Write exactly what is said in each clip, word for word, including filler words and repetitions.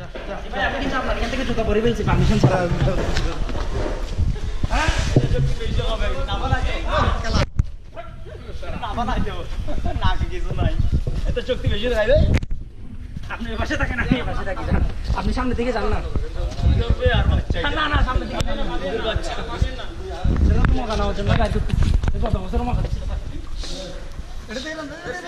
ভাই আপনি কিন্তু আপনার এখান থেকে জুতা পরে ফেলছি পারমিশন ছাড়া। হ্যাঁ যুক্তি বেশি হবে নামা লাগে খেলা নামা নাই তো না কিছু নাই এত যুক্তি বেশি হয় রে। আপনি এই পাশে থাকেন আমি এই পাশে থাকি যান আপনি সামনে দিকে যান না না না সামনে দিকে যান বাচ্চা সেটা তো মজা নেওয়ার জন্য গায়ে যুক্তি কত বছর মজা দিচ্ছে এটা দেখলাম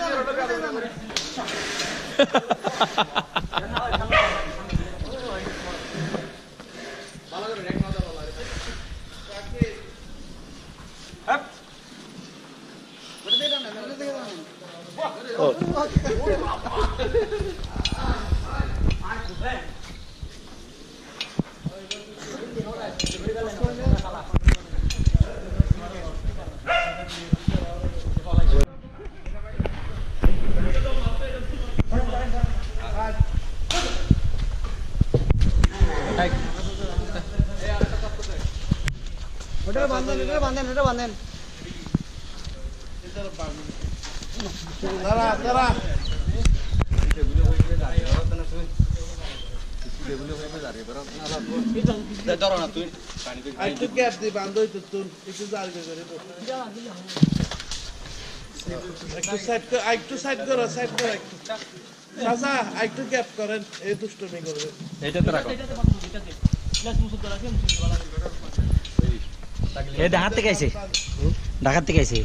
ভালো করে রেক মাথা ভালো রে চাকি হপ বড় দে না বড় দে না ও আর বুঝে ওটা বাঁধেন এটা বাঁধেন এটা বাঁধেন দাঁড়া দাঁড়া ধরো না তুই একটু গ্যাপ দিয়ে বাঁধই তো তুই একটু জাল করে তো একটু সাইড কর একটু সাইড করো সাইড করো একটু চাচা একটু গ্যাপ করেন এই দুষ্টুমি করবে এইটাতে রাখো এ ঢাকা থেকে আইছে ঢাকা থেকে আইছে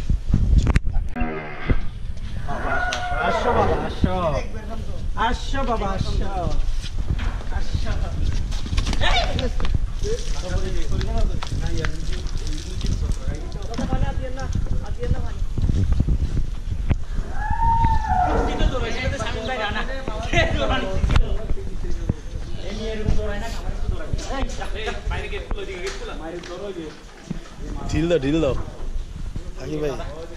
আসো বাবা আসো আসো বাবা আসো আসো ঢিল দাও ঢিল দাও থাকি ভাই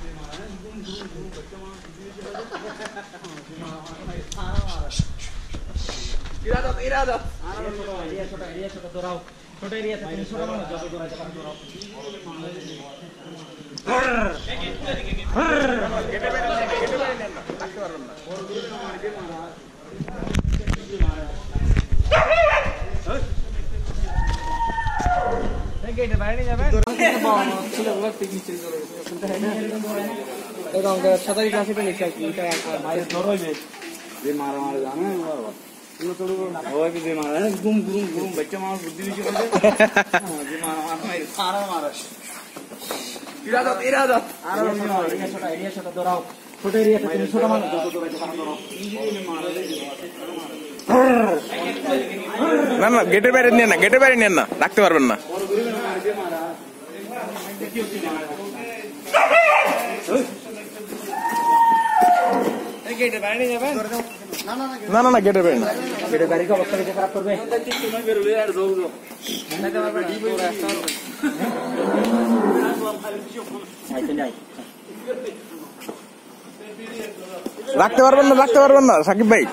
ইরাদা ইরাদা এরিয়া ছোট এরিয়া ছোট দৌড়াও ছোট এরিয়া তে তুমি ছোট মানুষ যত দৌড়াইতে পারো দৌড়াও কেটে বের কেটে বের নেন না থাকতে পারবেন না বড় দূরে মারবে মারা গেটে বাইরে যাবে এরকম সাতারি ক্লাসে তো লিখা কি এটা মায়ের ধর হইবে যে মারা মারা জানে বাবা এগুলো তো ওই যে মারা গুম গুম গুম বাচ্চা মানুষ বুদ্ধি দিছে যে মারা মারা সারা মারা ইরাদত ইরাদত আর এরিয়া ছোট এরিয়া ছোট দৌড়াও ছোট এরিয়াতে তুমি ছোট মানুষ যত দৌড়াইতে পারো দৌড়াও ইঞ্জিনিয়ার মারা না না গেটের বাইরে নেন না গেটের বাইরে নেন না রাখতে পারবেন না না না না গেটের বাইরে না গেটের বাইরে কি অবস্থা কিছু খারাপ করবে রাখতে পারবেন না রাখতে পারবেন না সাকিব ভাই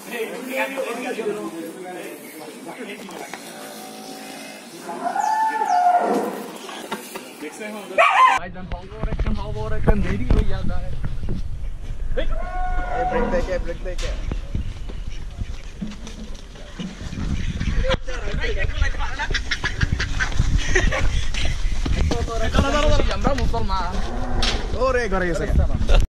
ব্রেক দেখে ব্রেক দেখে আমরা মুসলমান ওরে ঘরে গেছে